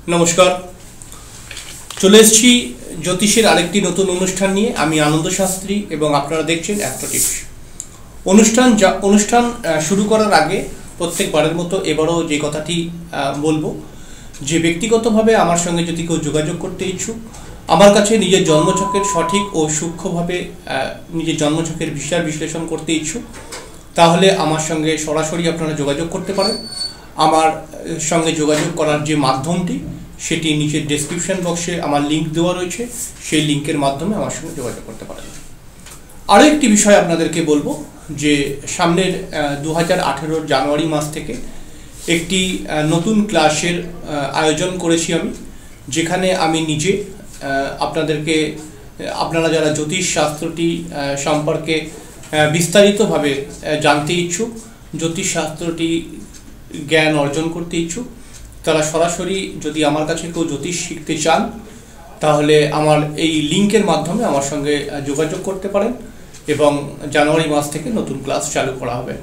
नमस्कार चले एसेছি ज्योतिषের আরেকটি নতুন অনুষ্ঠান নিয়ে। আমি আনন্দ শাস্ত্রী এবং আপনারা দেখছেন একটা টিপস অনুষ্ঠান শুরু করার আগে প্রত্যেকবারের মতো এবারও যে কথাটি বলবো যে ব্যক্তিগতভাবে আমার সঙ্গে যদি কেউ যোগাযোগ করতে ইচ্ছুক, আমার কাছে নিজের জন্মছকের সঠিক ও সূক্ষ্মভাবে নিজের জন্মছকের বিচার বিশ্লেষণ করতে ইচ্ছুক, তাহলে আমার সঙ্গে সরাসরি আপনারা যোগাযোগ করতে পারেন। আমার সঙ্গে যোগাযোগ করার যে মাধ্যমটি সেটি নিচের ডেসক্রিপশন বক্সে আমার লিঙ্ক দেওয়া রয়েছে, সেই লিঙ্কের মাধ্যমে আমার সঙ্গে যোগাযোগ করতে পারেন। আরও একটি বিষয় আপনাদেরকে বলবো যে সামনের 2018 জানুয়ারি মাস থেকে একটি নতুন ক্লাসের আয়োজন করেছি আমি, যেখানে আমি নিজে আপনাদেরকে আপনারা যারা জ্যোতিষ শাস্ত্রটি সম্পর্কে বিস্তারিতভাবে জানতে ইচ্ছুক, জ্যোতিষ শাস্ত্রটি জ্ঞান অর্জন করতে ইচ্ছুক, তারা সরাসরি যদি আমার কাছে কেউ জ্যোতিষ শিখতে চান তাহলে আমার এই লিঙ্কের মাধ্যমে আমার সঙ্গে যোগাযোগ করতে পারেন এবং জানুয়ারি মাস থেকে নতুন ক্লাস চালু করা হবে।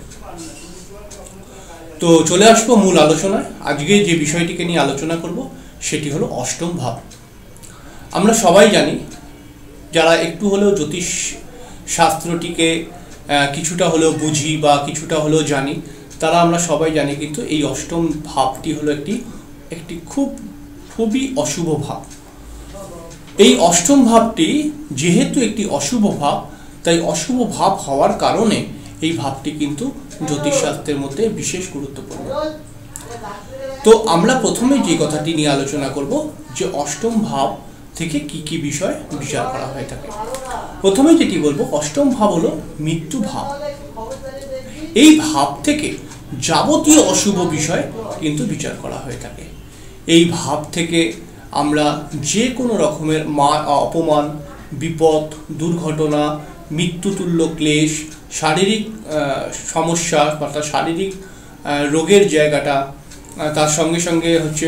তো চলে আসবো মূল আলোচনায়। আজকে যে বিষয়টিকে নিয়ে আলোচনা করব সেটি হলো অষ্টম ভাব। আমরা সবাই জানি, যারা একটু হলেও জ্যোতিষ শাস্ত্রটিকে কিছুটা হলেও বুঝি বা কিছুটা হলেও জানি, তারা আমরা সবাই জানি কিন্তু এই অষ্টম ভাবটি হলো একটি খুবই অশুভ ভাব। এই অষ্টম ভাবটি যেহেতু একটি অশুভ ভাব, তাই অশুভ ভাব হওয়ার কারণে এই ভাবটি কিন্তু জ্যোতিষশাস্ত্রের মধ্যে বিশেষ গুরুত্বপূর্ণ। তো আমরা প্রথমে যে কথাটি নিয়ে আলোচনা করব যে অষ্টম ভাব থেকে কি কি বিষয় বিচার করা হয়ে থাকে। প্রথমে যেটি বলবো, অষ্টম ভাব হলো মৃত্যু ভাব। এই ভাব থেকে যাবতীয় অশুভ বিষয় কিন্তু বিচার করা হয়ে থাকে। এই ভাব থেকে আমরা যে কোনো রকমের অপমান, বিপদ, দুর্ঘটনা, মৃত্যুতুল্য ক্লেশ, শারীরিক সমস্যা অর্থাৎ শারীরিক রোগের জায়গাটা, তার সঙ্গে সঙ্গে হচ্ছে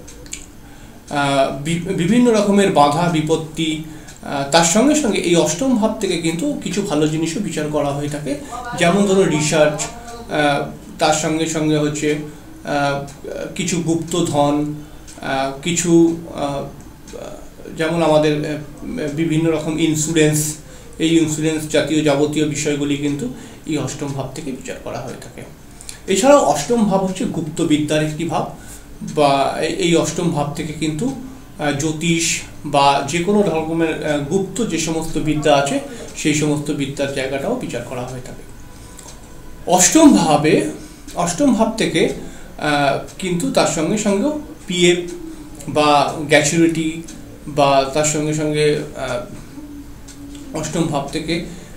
বিভিন্ন রকমের বাধা বিপত্তি, তার সঙ্গে সঙ্গে এই অষ্টম ভাব থেকে কিন্তু কিছু ভালো জিনিসও বিচার করা হয়ে থাকে। যেমন ধরুন রিসার্চ, তার সঙ্গে সঙ্গে হচ্ছে কিছু গুপ্তধন, কিছু যেমন আমাদের বিভিন্ন রকম ইন্স্যুরেন্স, এই ইন্স্যুরেন্স জাতীয় যাবতীয় বিষয়গুলি কিন্তু এই অষ্টম ভাব থেকে বিচার করা হয়ে থাকে। এছাড়াও অষ্টম ভাব হচ্ছে গুপ্তবিদ্যার একটি ভাব, বা এই অষ্টম ভাব থেকে কিন্তু জ্যোতিষ বা যে কোনো রকমের গুপ্ত যে সমস্ত বিদ্যা আছে সেই সমস্ত বিদ্যার জায়গাটাও বিচার করা হয়ে থাকে। অষ্টম ভাব থেকে কিন্তু তার সঙ্গে সঙ্গে পিএফ বা গ্র্যাচুইটি, বা তার সঙ্গে সঙ্গে অষ্টম ভাব থেকে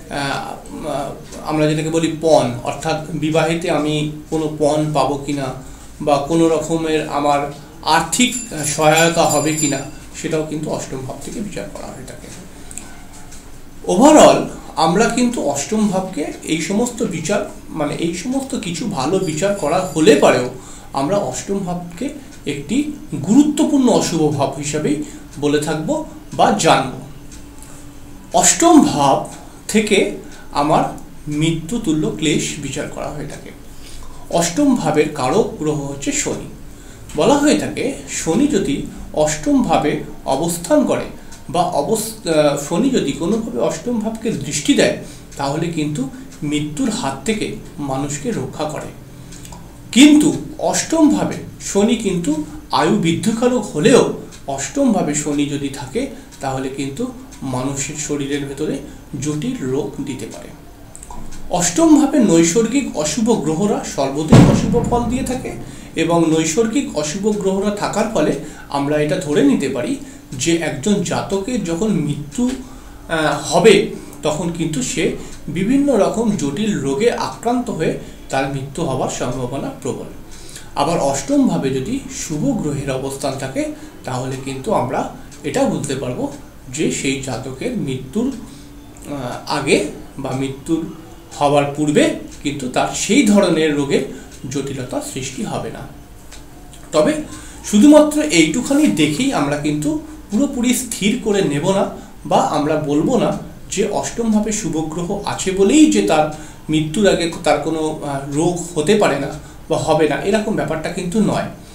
আমরা যেটাকে বলি পণ, অর্থাৎ বিবাহেতে আমি কোনো পণ পাবো কিনা বা কোনো রকমের আমার আর্থিক সহায়তা হবে কিনা, সেটাও কিন্তু অষ্টম ভাব থেকে বিচার করা হয়ে থাকে। ওভারঅল আমরা কিন্তু অষ্টম ভাবকে এই সমস্ত বিচার এই সমস্ত কিছু ভালো বিচার করা হলে পারেও আমরা অষ্টম ভাবকে একটি গুরুত্বপূর্ণ অশুভ ভাব হিসাবেই বলে থাকবো বা জানব। অষ্টম ভাব থেকে আমার মৃত্যুতুল্য ক্লেশ বিচার করা হয়ে থাকে। অষ্টম ভাবের কারক গ্রহ হচ্ছে শনি। বলা হয়ে থাকে শনি যদি অষ্টম ভাবে অবস্থান করে বা শনি যদি কোনোভাবে অষ্টম ভাবকে দৃষ্টি দেয়, তাহলে কিন্তু মৃত্যুর হাত থেকে মানুষকে রক্ষা করে। কিন্তু অষ্টম ভাবে শনি কিন্তু আয়ু বৃদ্ধিকারক হলেও অষ্টম ভাবে শনি যদি থাকে তাহলে কিন্তু মানুষের শরীরের ভেতরে জটিল রোগ দিতে পারে। অষ্টম ভাবে নৈসর্গিক অশুভ গ্রহরা সর্বদাই অশুভ ফল দিয়ে থাকে, এবং নৈসর্গিক অশুভ গ্রহরা থাকার ফলে আমরা এটা ধরে নিতে পারি যে একজন জাতকের যখন মৃত্যু হবে তখন কিন্তু সে বিভিন্ন রকম জটিল রোগে আক্রান্ত হয়ে তার মৃত্যু হওয়ার সম্ভাবনা প্রবল। আবার অষ্টম ভাবে যদি শুভ গ্রহের অবস্থান থাকে তাহলে কিন্তু আমরা এটা বুঝতে পারবো যে সেই জাতকের মৃত্যুর আগে বা মৃত্যুর হওয়ার পূর্বে কিন্তু তার সেই ধরনের রোগের জটিলতা সৃষ্টি হবে না। তবে শুধুমাত্র এইটুখানি দেখেই আমরা কিন্তু পুরোপুরি স্থির করে নেব না, বা আমরা বলবো না যে অষ্টম ভাবে শুভ গ্রহ আছে বলেই যে তার মৃত্যুর আগে তার কোনো রোগ হতে পারে না বা হবে না, এরকম ব্যাপারটা কিন্তু নয়।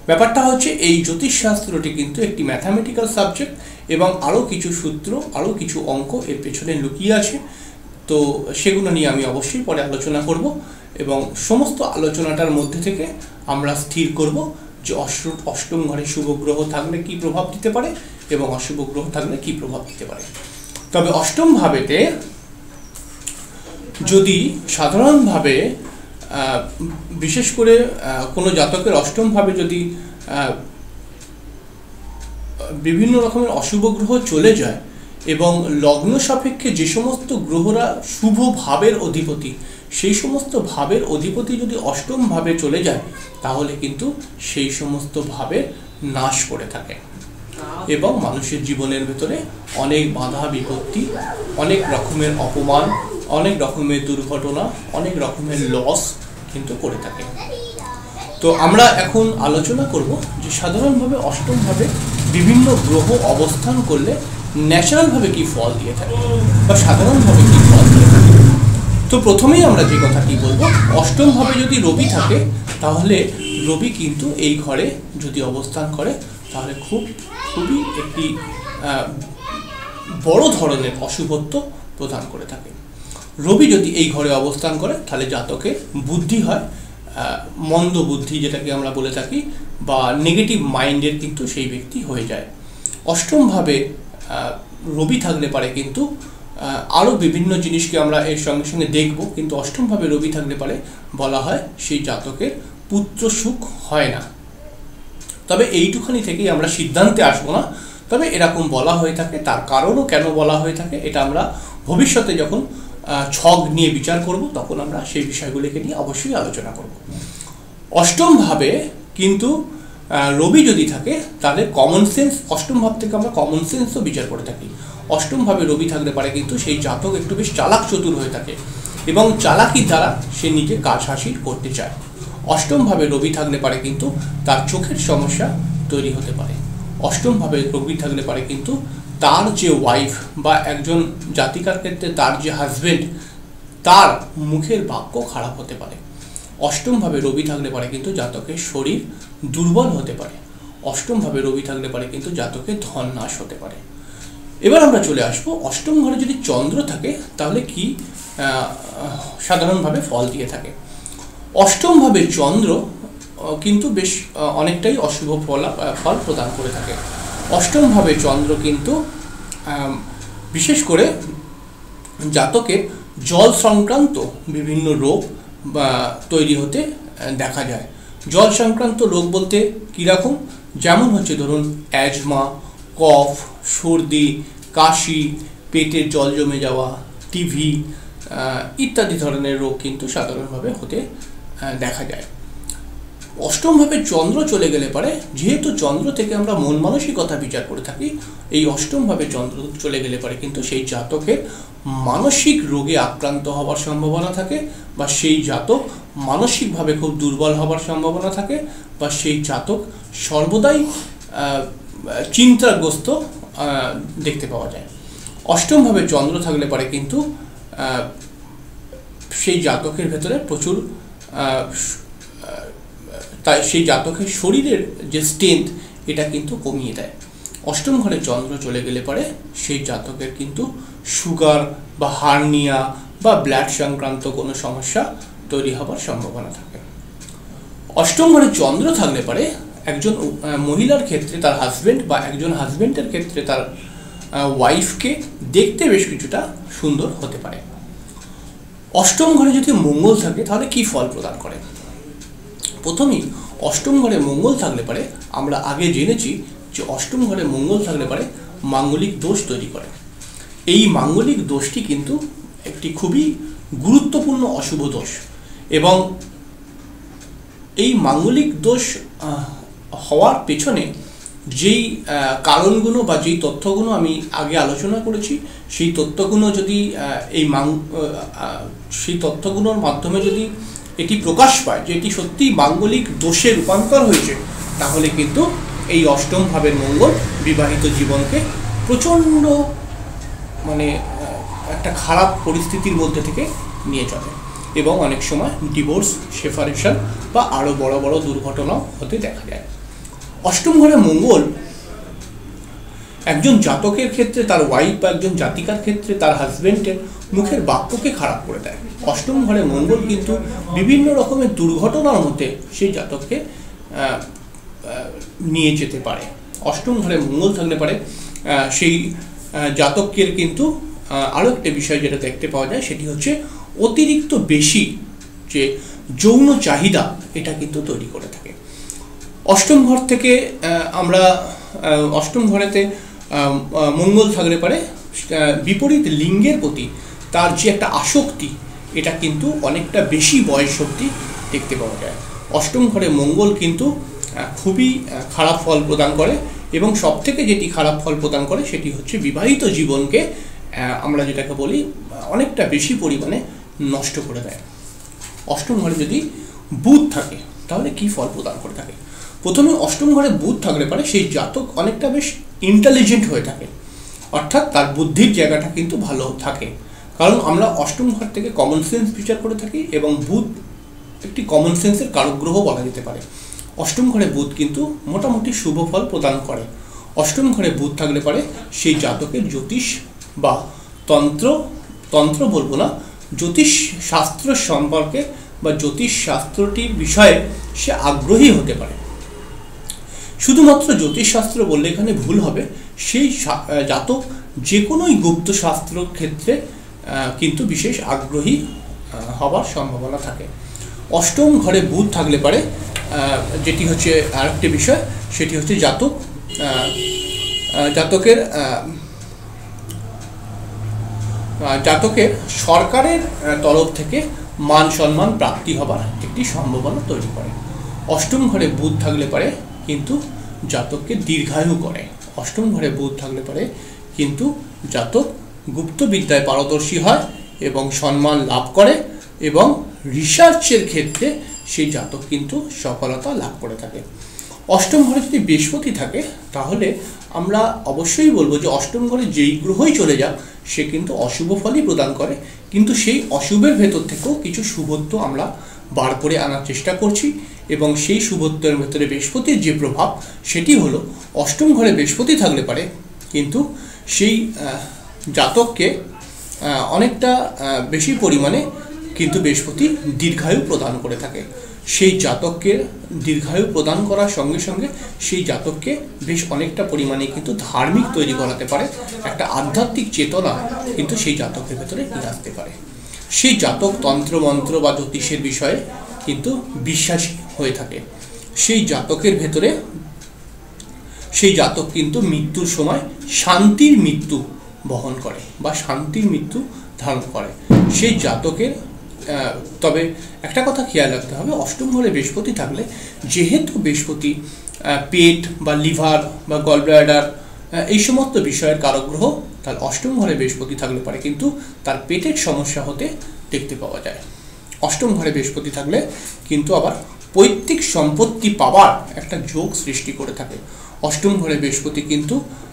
ব্যাপারটা হচ্ছে এই জ্যোতিষশাস্ত্রটি কিন্তু একটি ম্যাথামেটিক্যাল সাবজেক্ট এবং আরও কিছু সূত্র, আরও কিছু অঙ্ক এর পেছনে লুকিয়ে আছে। তো সেগুলো নিয়ে আমি অবশ্যই পরে আলোচনা করব এবং সমস্ত আলোচনাটার মধ্যে থেকে আমরা স্থির করব যে অষ্টম ঘরে শুভ গ্রহ থাকলে কী প্রভাব দিতে পারে এবং অশুভ গ্রহ থাকলে কী প্রভাব দিতে পারে। তবে অষ্টম ভাবেতে যদি সাধারণভাবে বিশেষ করে কোনো জাতকের অষ্টম ভাবে যদি বিভিন্ন রকমের অশুভ গ্রহ চলে যায় এবং লগ্ন সাপেক্ষে যে সমস্ত গ্রহরা শুভ ভাবের অধিপতি, সেই সমস্ত ভাবের অধিপতি যদি অষ্টম ভাবে চলে যায় তাহলে কিন্তু সেই সমস্ত ভাবের নাশ করে থাকে এবং মানুষের জীবনের ভেতরে অনেক বাধা বিপত্তি, অনেক রকমের অপমান, অনেক রকমের দুর্ঘটনা, অনেক রকমের লস কিন্তু করে থাকে। তো আমরা এখন আলোচনা করব যে সাধারণভাবে অষ্টমভাবে বিভিন্ন গ্রহ অবস্থান করলে ন্যাচারালভাবে কি ফল দিয়ে থাকে বা সাধারণভাবে কি ফল দিয়ে থাকে। তো প্রথমেই আমরা যে কথাটি বলবো, অষ্টমভাবে যদি রবি থাকে তাহলে রবি কিন্তু এই ঘরে যদি অবস্থান করে তাহলে খুবই একটি বড় ধরনের অশুভত্ব প্রদান করে থাকে। রবি যদি এই ঘরে অবস্থান করে তাহলে জাতকের বুদ্ধি হয় মন্দ বুদ্ধি, যেটাকে আমরা বলে থাকি, বা নেগেটিভ মাইন্ডের কিন্তু সেই ব্যক্তি হয়ে যায়। অষ্টমভাবে রবি থাকলে পারে কিন্তু আরও বিভিন্ন জিনিসকে আমরা এর সঙ্গে সঙ্গে দেখব, কিন্তু অষ্টমভাবে রবি থাকলে পারে বলা হয় সেই জাতকের পুত্র সুখ হয় না। তবে এইটুখানি থেকেই আমরা সিদ্ধান্তে আসবো না, তবে এরকম বলা হয়ে থাকে। তার কারণও কেন বলা হয়ে থাকে এটা আমরা ভবিষ্যতে যখন ছক নিয়ে বিচার করব তখন আমরা সেই বিষয়গুলিকে নিয়ে অবশ্যই আলোচনা করব। অষ্টমভাবে কিন্তু রবি যদি থাকে তাহলে কমন সেন্স, অষ্টম ভাব থেকে আমরা কমন সেন্সও বিচার করে থাকি। অষ্টমভাবে রবি থাকলে পারে কিন্তু সেই জাতক একটু বেশ চালাক চতুর হয়ে থাকে এবং চালাকির দ্বারা সে নিজে কাজ হাসিল করতে চায়। অষ্টমভাবে রবি থাকলে পারে কিন্তু তার চোখের সমস্যা তৈরি হতে পারে। অষ্টমভাবে রবি থাকলে পারে কিন্তু তার যে ওয়াইফ বা একজন জাতিকার ক্ষেত্রে তার যে হাজবেন্ড, তার মুখের বাক্য খারাপ হতে পারে। অষ্টমভাবে রবি থাকলে পারে কিন্তু জাতকের শরীর দুর্বল হতে পারে। অষ্টমভাবে রবি থাকলে পারে কিন্তু জাতকের ধন নাশ হতে পারে। এবার আমরা চলে আসবো অষ্টম ঘরে যদি চন্দ্র থাকে তাহলে কি সাধারণভাবে ফল দিয়ে থাকে। অষ্টমভাবে চন্দ্র কিন্তু বেশ অনেকটাই অশুভ ফল প্রদান করে থাকে। অষ্টমভাবে চন্দ্র কিন্তু বিশেষ করে জাতকের জল সংক্রান্ত বিভিন্ন রোগ তৈরি হতে দেখা যায়। জল সংক্রান্ত রোগ বলতে কীরকম, যেমন হচ্ছে ধরুন অ্যাজমা, কফ, সর্দি, কাশি, পেটের জল জমে যাওয়া, টিভি ইত্যাদি ধরনের রোগ কিন্তু সাধারণভাবে হতে দেখা যায়। অষ্টমভাবে চন্দ্র চলে গেলে পারে, যেহেতু চন্দ্র থেকে আমরা মন মানসিকতা বিচার করে থাকি, এই অষ্টমভাবে চন্দ্র চলে গেলে পারে কিন্তু সেই জাতকের মানসিক রোগে আক্রান্ত হওয়ার সম্ভাবনা থাকে, বা সেই জাতক মানসিকভাবে খুব দুর্বল হওয়ার সম্ভাবনা থাকে, বা সেই জাতক সর্বদাই চিন্তাগ্রস্ত দেখতে পাওয়া যায়। অষ্টমভাবে চন্দ্র থাকলে পারে কিন্তু সেই জাতকের ভেতরে প্রচুর তাই সেই জাতকের শরীরের যে স্ট্রেংথ এটা কিন্তু কমিয়ে দেয়। অষ্টম ঘরে চন্দ্র চলে গেলে পরে সেই জাতকের কিন্তু সুগার বা হার্নিয়া বা ব্লাড সংক্রান্ত কোনো সমস্যা তৈরি হবার সম্ভাবনা থাকে। অষ্টম ঘরে চন্দ্র থাকলে পরে একজন মহিলার ক্ষেত্রে তার হাজবেন্ড বা একজন হাজবেন্ডের ক্ষেত্রে তার ওয়াইফকে দেখতে বেশ কিছুটা সুন্দর হতে পারে। অষ্টম ঘরে যদি মঙ্গল থাকে তাহলে কি ফল প্রদান করে। প্রথমেই অষ্টম ঘরে মঙ্গল থাকলে পারে আমরা আগে জেনেছি যে অষ্টম ঘরে মঙ্গল থাকলে পারে মাঙ্গলিক দোষ তৈরি করে। এই মাঙ্গলিক দোষটি কিন্তু একটি খুবই গুরুত্বপূর্ণ অশুভ দোষ, এবং এই মাঙ্গলিক দোষ হওয়ার পেছনে যেই কারণগুলো বা যেই তথ্যগুলো আমি আগে আলোচনা করেছি, সেই তথ্যগুলো যদি সেই তথ্যগুলোর মাধ্যমে যদি এটি প্রকাশ পায় যে এটি সত্যি মাঙ্গলিক দোষে রূপান্তর হয়েছে, তাহলে কিন্তু এই অষ্টম ভাবের মঙ্গল বিবাহিত জীবনকে প্রচণ্ড একটা খারাপ পরিস্থিতির মধ্যে থেকে নিয়ে যাবে, এবং অনেক সময় ডিভোর্স, সেপারেশন বা আরও বড় বড় দুর্ঘটনাও হতে দেখা যায়। অষ্টম ঘরে মঙ্গল একজন জাতকের ক্ষেত্রে তার ওয়াইফ বা একজন জাতিকার ক্ষেত্রে তার হাজবেন্ডের মুখের বাক্যকে খারাপ করে দেয়। অষ্টম ঘরে মঙ্গল কিন্তু বিভিন্ন রকমের দুর্ঘটনার মধ্যে সেই জাতককে নিয়ে যেতে পারে। অষ্টম ঘরে মঙ্গল থাকলে পারে সেই জাতকের কিন্তু আরও একটা বিষয় যেটা দেখতে পাওয়া যায় সেটি হচ্ছে অতিরিক্ত বেশি যে যৌন চাহিদা এটা কিন্তু তৈরি করে থাকে। অষ্টম ঘর থেকে আমরা অষ্টম ঘরেতে মঙ্গল থাকলে পারে বিপরীত লিঙ্গের প্রতি তার যে একটা আসক্তি এটা কিন্তু অনেকটা বেশি বয়স অবধি দেখতে পাওয়া যায়। অষ্টম ঘরে মঙ্গল কিন্তু খুবই খারাপ ফল প্রদান করে এবং সবথেকে যেটি খারাপ ফল প্রদান করে সেটি হচ্ছে বিবাহিত জীবনকে আমরা যেটাকে বলি অনেকটা বেশি পরিমাণে নষ্ট করে দেয়। অষ্টম ঘরে যদি বুধ থাকে তাহলে কি ফল প্রদান করে থাকে? প্রথমে অষ্টম ঘরে বুধ থাকলে পারে সেই জাতক অনেকটা বেশ ইন্টেলিজেন্ট হয়ে থাকে, অর্থাৎ তার বুদ্ধির জায়গাটা কিন্তু ভালো থাকে, কারণ আমরা অষ্টম ঘর থেকে কমন সেন্স বিচার করে থাকি এবং বুধ একটি কমন সেন্সের কারকগ্রহ বলা যেতে পারে। অষ্টম ঘরে বুধ কিন্তু মোটামুটি শুভ ফল প্রদান করে। অষ্টম ঘরে বুধ থাকলে পারে সেই জাতকের জ্যোতিষ বা তন্ত্র বলবো না, জ্যোতিষ শাস্ত্র সম্পর্কে বা জ্যোতিষ শাস্ত্রটির বিষয়ে সে আগ্রহী হতে পারে। শুধুমাত্র জ্যোতিষশাস্ত্র বললে এখানে ভুল হবে, সেই জাতক যে কোনোই গুপ্ত শাস্ত্র ক্ষেত্রে কিন্তু বিশেষ আগ্রহী হবার সম্ভাবনা থাকে। অষ্টম ঘরে বুধ থাকলে পারে যেটি হচ্ছে আরেকটি বিষয়, সেটি হচ্ছে জাতকের সরকারের তরফ থেকে মান সম্মান প্রাপ্তি হবার একটি সম্ভাবনা তৈরি করে। অষ্টম ঘরে বুধ থাকলে পারে কিন্তু জাতককে দীর্ঘায়ু করে। অষ্টম ঘরে বুধ থাকলে পারে কিন্তু জাতক গুপ্ত বিদ্যায় পারদর্শী হয় এবং সম্মান লাভ করে এবং রিসার্চের ক্ষেত্রে সেই জাতক কিন্তু সফলতা লাভ করে থাকে। অষ্টম ঘরে যদি বৃহস্পতি থাকে তাহলে আমরা অবশ্যই বলবো যে অষ্টম ঘরে যেই গ্রহই চলে যাক সে কিন্তু অশুভ ফলই প্রদান করে, কিন্তু সেই অশুভের ভেতর থেকেও কিছু শুভত্ব আমরা বার করে আনার চেষ্টা করছি এবং সেই শুভত্বের ভেতরে বৃহস্পতির যে প্রভাব সেটি হলো অষ্টম ঘরে বৃহস্পতি থাকলে পারে কিন্তু সেই জাতককে অনেকটা বেশি পরিমাণে কিন্তু বৃহস্পতি দীর্ঘায়ু প্রদান করে থাকে। সেই জাতককে দীর্ঘায়ু প্রদান করার সঙ্গে সঙ্গে সেই জাতককে বেশ অনেকটা পরিমাণে কিন্তু ধার্মিক তৈরি করাতে পারে, একটা আধ্যাত্মিক চেতনা কিন্তু সেই জাতকের ভেতরে নিয়ে আসতে পারে। সেই জাতক তন্ত্রমন্ত্র বা জ্যোতিষের বিষয়ে কিন্তু বিশ্বাসী হয়ে থাকে। সেই জাতকের ভেতরে সেই জাতক কিন্তু মৃত্যুর সময় শান্তির মৃত্যু বহন করে বা শান্তির মৃত্যু ধারণ করে সেই জাতকের। তবে একটা কথা খেয়াল রাখতে হবে, অষ্টম ঘরে বৃহস্পতি থাকলে যেহেতু বৃহস্পতি পেট বা লিভার বা গলব্লাডার এই সমস্ত বিষয়ের কারকগ্রহ, তার অষ্টম ঘরে বৃহস্পতি থাকলে পারে কিন্তু তার পেটের সমস্যা হতে দেখতে পাওয়া যায়। অষ্টম ঘরে বৃহস্পতি থাকলে কিন্তু আবার পৈতৃক সম্পত্তি পাওয়ার একটা যোগ সৃষ্টি করে থাকে। অষ্টম ঘরে বৃহস্পতি কিন্তু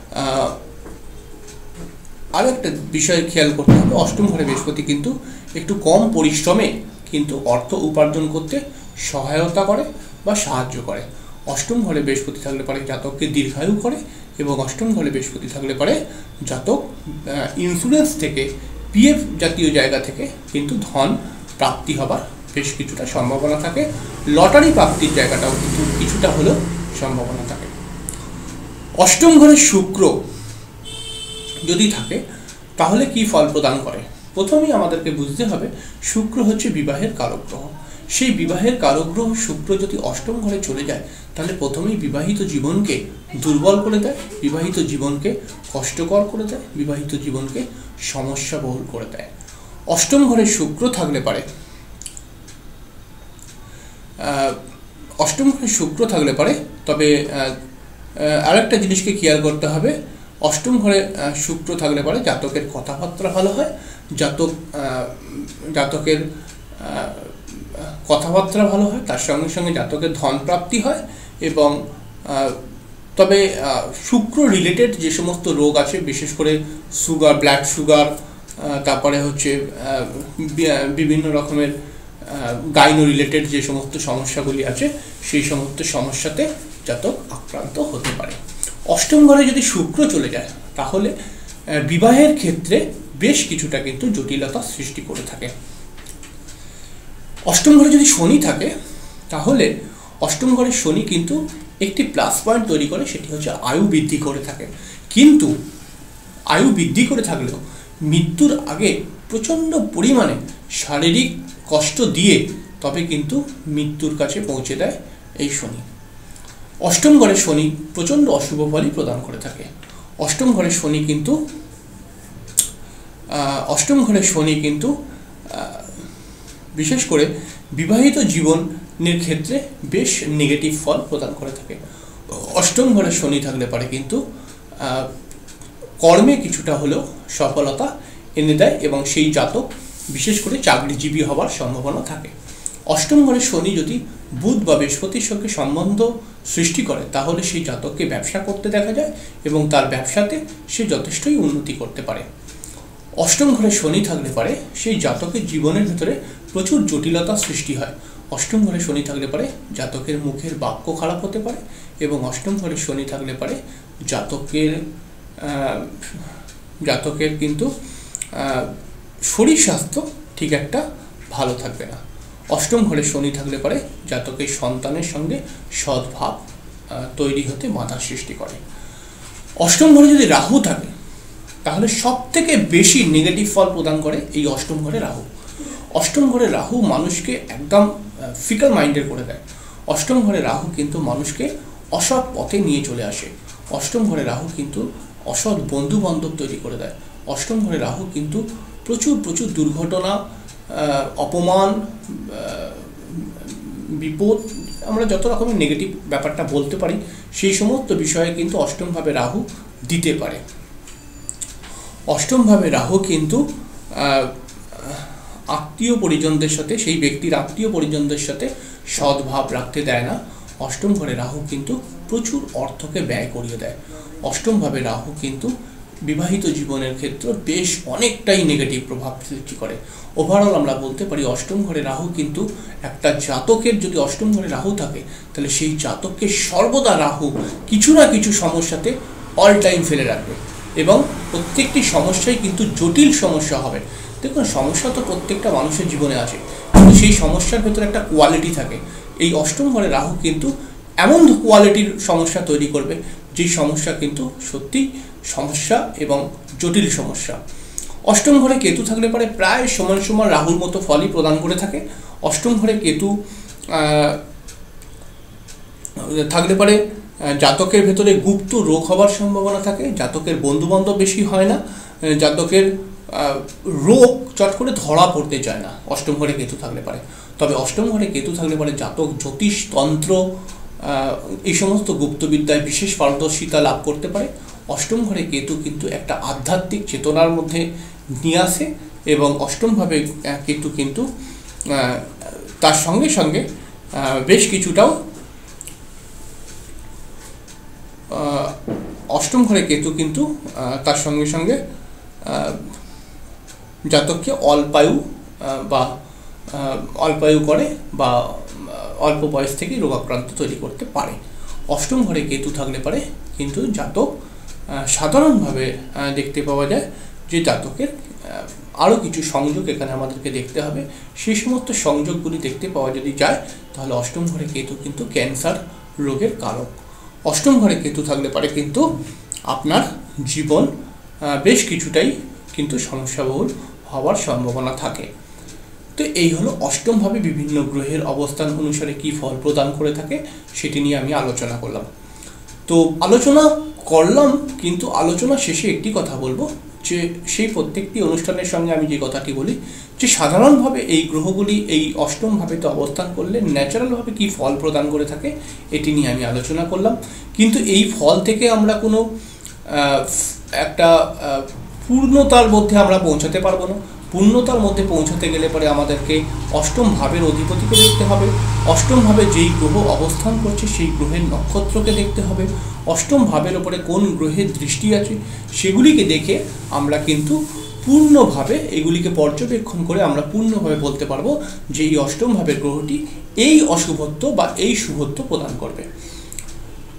আরও একটা বিষয় খেয়াল করতে হবে, অষ্টম ঘরে বৃহস্পতি কিন্তু একটু কম পরিশ্রমে কিন্তু অর্থ উপার্জন করতে সহায়তা করে বা সাহায্য করে। অষ্টম ঘরে বৃহস্পতি থাকলে পারে জাতককে দীর্ঘায়ু করে এবং অষ্টম ঘরে বৃহস্পতি থাকলে পারে জাতক ইন্স্যুরেন্স থেকে পিএফ জাতীয় জায়গা থেকে কিন্তু ধন প্রাপ্তি হবার বেশ কিছুটা সম্ভাবনা থাকে। লটারি প্রাপ্তির জায়গাটাও কিন্তু কিছুটা হলেও সম্ভাবনা থাকে। অষ্টম ঘরে শুক্র যদি থাকে তাহলে কি ফল প্রদান করে? প্রথমেই আমাদেরকে বুঝতে হবে শুক্র হচ্ছে বিবাহের কারক গ্রহ। সেই বিবাহের কারক গ্রহ শুক্র যদি অষ্টম ঘরে চলে যায় তাহলে প্রথমেই বিবাহিত জীবনকে দুর্বল করে দেয়, বিবাহিত জীবনকে কষ্টকর করে দেয়, বিবাহিত জীবনকে সমস্যাবহুল করে দেয়। অষ্টম ঘরে শুক্র থাকলে পারে তবে আরেকটা জিনিসকে খেয়াল করতে হবে, অষ্টম ঘরে শুক্র থাকলে পারে জাতকের কথাবার্তা ভালো হয়, জাতকের কথাবার্তা ভালো হয়, তার সঙ্গে সঙ্গে জাতকের ধন প্রাপ্তি হয় এবং তবে শুক্র রিলেটেড যে সমস্ত রোগ আছে, বিশেষ করে সুগার, ব্লাড সুগার, তারপরে হচ্ছে বিভিন্ন রকমের গাইনো রিলেটেড যে সমস্ত সমস্যাগুলি আছে সেই সমস্ত সমস্যাতে জাতক আক্রান্ত হতে পারে। অষ্টম ঘরে যদি শুক্র চলে যায় তাহলে বিবাহের ক্ষেত্রে বেশ কিছুটা কিন্তু জটিলতা সৃষ্টি করে থাকে। অষ্টম ঘরে যদি শনি থাকে তাহলে অষ্টম ঘরের শনি কিন্তু একটি প্লাস পয়েন্ট তৈরি করে, সেটি হচ্ছে আয়ু বৃদ্ধি করে থাকে। কিন্তু আয়ু বৃদ্ধি করে থাকলেও মৃত্যুর আগে প্রচণ্ড পরিমাণে শারীরিক কষ্ট দিয়ে তবে কিন্তু মৃত্যুর কাছে পৌঁছে দেয় এই শনি। অষ্টম ঘরে শনি প্রচণ্ড অশুভ ফলই প্রদান করে থাকে। অষ্টম ঘরে শনি কিন্তু বিশেষ করে বিবাহিত জীবনের ক্ষেত্রে বেশ নেগেটিভ ফল প্রদান করে থাকে। অষ্টম ঘরে শনি থাকলে পারে কিন্তু কর্মে কিছুটা হলেও সফলতা এনে দেয় এবং সেই জাতক বিশেষ করে চাকরিজীবী হওয়ার সম্ভাবনা থাকে। অষ্টম ঘরে শনি যদি বুধ বা বৃহস্পতির সঙ্গে সম্বন্ধ সৃষ্টি করে তাহলে সেই জাতককে ব্যবসা করতে দেখা যায় এবং তার ব্যবসাতে সে যথেষ্টই উন্নতি করতে পারে। অষ্টম ঘরে শনি থাকলে পারে সেই জাতকের জীবনের ভিতরে প্রচুর জটিলতা সৃষ্টি হয়। অষ্টম ঘরে শনি থাকলে পারে জাতকের মুখের বাক্য খারাপ হতে পারে এবং অষ্টম ঘরে শনি থাকলে পারে জাতকের কিন্তু শরীর স্বাস্থ্য ঠিক একটা ভালো থাকবে না। অষ্টম ঘরে শনি থাকলে পারে জাতকের সন্তানের সঙ্গে সদ্ভাব তৈরি হতে বাধা সৃষ্টি করে। অষ্টম ঘরে যদি রাহু থাকে তাহলে সব থেকে বেশি নেগেটিভ ফল প্রদান করে এই অষ্টম ঘরে রাহু। অষ্টম ঘরে রাহু মানুষকে একদম ফিকাল মাইন্ডের করে দেয়। অষ্টম ঘরে রাহু কিন্তু মানুষকে অসৎ পথে নিয়ে চলে আসে। অষ্টম ঘরে রাহু কিন্তু অসৎ বন্ধু বান্ধব তৈরি করে দেয়। অষ্টম ঘরে রাহু কিন্তু প্রচুর প্রচুর দুর্ঘটনা, অপমান, বিপদ, আমরা যত রকমের নেগেটিভ ব্যাপারটা বলতে পারি সেই সমস্ত বিষয়ে কিন্তু অষ্টমভাবে রাহু দিতে পারে। অষ্টমভাবে রাহু কিন্তু আত্মীয় পরিজনদের সাথে, সেই ব্যক্তির আত্মীয় পরিজনদের সাথে সদ্ভাব রাখতে দেয় না। অষ্টম ঘরে রাহু কিন্তু প্রচুর অর্থকে ব্যয় করিয়ে দেয়। অষ্টমভাবে রাহু কিন্তু বিবাহিত জীবনের ক্ষেত্রে বেশ অনেকটাই নেগেটিভ প্রভাব সৃষ্টি করে। ওভারঅল আমরা বলতে পারি অষ্টম ঘরে রাহু কিন্তু একটা জাতকের যদি অষ্টম ঘরে রাহু থাকে তাহলে সেই জাতককে সর্বদা রাহু কিছু না কিছু সমস্যাতে অল টাইম ফেলে রাখবে এবং প্রত্যেকটি সমস্যাই কিন্তু জটিল সমস্যা হবে। দেখুন, সমস্যা তো প্রত্যেকটা মানুষের জীবনে আছে, কিন্তু সেই সমস্যার ভেতরে একটা কোয়ালিটি থাকে। এই অষ্টম ঘরে রাহু কিন্তু এমন কোয়ালিটির সমস্যা তৈরি করবে যে সমস্যা কিন্তু সত্যি সমস্যা এবং জটিল সমস্যা। অষ্টম ঘরে কেতু থাকলে পারে প্রায় সমান সমান রাহুর মতো ফলই প্রদান করে থাকে। অষ্টম ঘরে কেতু থাকলে পারে জাতকের ভেতরে গুপ্ত রোগ হওয়ার সম্ভাবনা থাকে, জাতকের বন্ধুবান্ধব বেশি হয় না, জাতকের রোগ চট করে ধরা পড়তে চায় না অষ্টম ঘরে কেতু থাকলে পারে। তবে অষ্টম ঘরে কেতু থাকলে পারে জাতক জ্যোতিষ, তন্ত্র, এই সমস্ত গুপ্তবিদ্যায় বিশেষ পারদর্শিতা লাভ করতে পারে। অষ্টম ঘরে কেতু কিন্তু একটা আধ্যাত্মিক চেতনার মধ্যে নিয়ে আসে এবং অষ্টমভাবে কেতু কিন্তু তার সঙ্গে সঙ্গে বেশ কিছুটাও অষ্টম ঘরে কেতু কিন্তু তার সঙ্গে সঙ্গে জাতককে অল্পায়ু করে বা অল্প বয়স থেকেই রোগাক্রান্ত তৈরি করতে পারে। অষ্টম ঘরে কেতু থাকলে পারে কিন্তু জাতক সাধারণভাবে দেখতে পাওয়া যায় যে জাতকের আরও কিছু সংযোগ এখানে আমাদেরকে দেখতে হবে। সেই সমস্ত সংযোগগুলি দেখতে পাওয়া যদি যায় তাহলে অষ্টম ঘরে কেতু কিন্তু ক্যান্সার রোগের কারক। অষ্টম ঘরে কেতু থাকলে পারে কিন্তু আপনার জীবন বেশ কিছুটাই কিন্তু সমস্যাবহুল হওয়ার সম্ভাবনা থাকে। তো এই হলো অষ্টমভাবে বিভিন্ন গ্রহের অবস্থান অনুসারে কি ফল প্রদান করে থাকে সেটি নিয়ে আমি আলোচনা করলাম। তো আলোচনা করলাম, কিন্তু আলোচনা শেষে একটি কথা বলবো যে সেই প্রত্যেকটি অনুষ্ঠানের সঙ্গে আমি যে কথাটি বলি যে সাধারণভাবে এই গ্রহগুলি এই অষ্টমভাবেতে অবস্থান করলে ন্যাচারালভাবে কি ফল প্রদান করে থাকে এটি নিয়ে আমি আলোচনা করলাম। কিন্তু এই ফল থেকে আমরা কোনো একটা পূর্ণতার মধ্যে আমরা পৌঁছাতে পারবো না। পূর্ণতার মধ্যে পৌঁছাতে গেলে পরে আমাদেরকে অষ্টম ভাবের অধিপতিকে দেখতে হবে, অষ্টম ভাবে যেই গ্রহ অবস্থান করছে সেই গ্রহের নক্ষত্রকে দেখতে হবে, অষ্টম ভাবের ওপরে কোন গ্রহের দৃষ্টি আছে সেগুলিকে দেখে আমরা কিন্তু পূর্ণভাবে এগুলিকে পর্যবেক্ষণ করে আমরা পূর্ণভাবে বলতে পারবো যে এই অষ্টম ভাবের গ্রহটি এই অশুভত্ব বা এই শুভত্ব প্রদান করবে।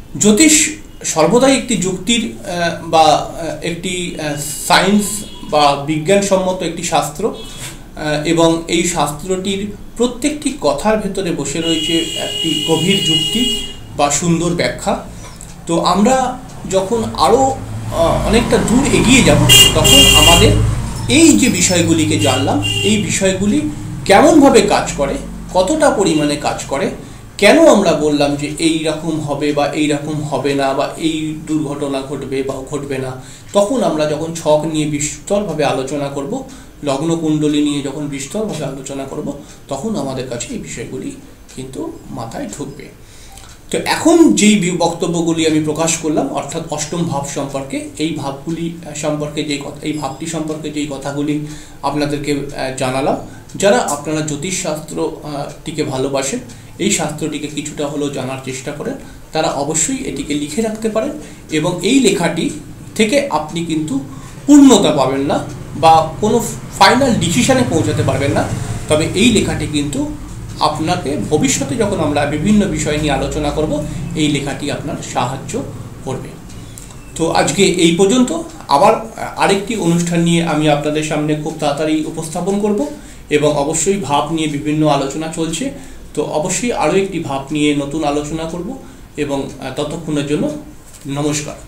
জ্যোতিষ সর্বদাই একটি যুক্তির বা একটি সায়েন্স বা বিজ্ঞানসম্মত একটি শাস্ত্র, এবং এই শাস্ত্রটির প্রত্যেকটি কথার ভেতরে বসে রয়েছে একটি গভীর যুক্তি বা সুন্দর ব্যাখ্যা। তো আমরা যখন আরও অনেকটা দূর এগিয়ে যাব, তখন আমাদের এই যে বিষয়গুলিকে জানলাম, এই বিষয়গুলি কেমনভাবে কাজ করে, কতটা পরিমাণে কাজ করে, কেন আমরা বললাম যে এই রকম হবে বা এই রকম হবে না, বা এই দুর্ঘটনা ঘটবে বা ঘটবে না, তখন আমরা যখন ছক নিয়ে বিস্তরভাবে আলোচনা করব, লগ্নকুণ্ডলী নিয়ে যখন বিস্তরভাবে আলোচনা করব, তখন আমাদের কাছে এই বিষয়গুলি কিন্তু মাথায় ঢুকবে। তো এখন যেই বক্তব্যগুলি আমি প্রকাশ করলাম, অর্থাৎ অষ্টম ভাব সম্পর্কে, এই ভাবগুলি সম্পর্কে যেই কথা, এই ভাবটি সম্পর্কে যেই কথাগুলি আপনাদেরকে জানালাম, যারা আপনারা জ্যোতিষশাস্ত্রটিকে ভালোবাসেন, এই শাস্ত্রটিকে কিছুটা হলেও জানার চেষ্টা করেন, তারা অবশ্যই এটিকে লিখে রাখতে পারেন, এবং এই লেখাটি থেকে আপনি কিন্তু পূর্ণতা পাবেন না বা কোনো ফাইনাল ডিসিশনে পৌঁছাতে পারবেন না, তবে এই লেখাটি কিন্তু আপনাকে ভবিষ্যতে যখন আমরা বিভিন্ন বিষয় নিয়ে আলোচনা করব, এই লেখাটি আপনার সাহায্য করবে। তো আজকে এই পর্যন্ত। আবার আরেকটি অনুষ্ঠান নিয়ে আমি আপনাদের সামনে খুব তাড়াতাড়ি উপস্থাপন করব, এবং অবশ্যই ভাব নিয়ে বিভিন্ন আলোচনা চলছে, তো অবশ্যই আরও একটি ভাব নিয়ে নতুন আলোচনা করব, এবং ততক্ষণের জন্য নমস্কার।